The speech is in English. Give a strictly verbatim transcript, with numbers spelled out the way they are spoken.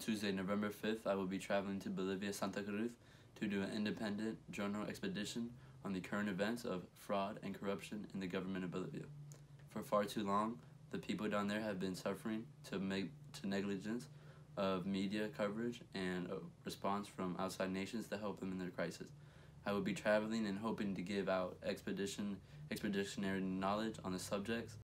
Tuesday, November fifth, I will be traveling to Bolivia, Santa Cruz, to do an independent journal expedition on the current events of fraud and corruption in the government of Bolivia. For far too long, the people down there have been suffering to, make, to negligence of media coverage and a response from outside nations to help them in their crisis. I will be traveling and hoping to give out expedition expeditionary knowledge on the subjects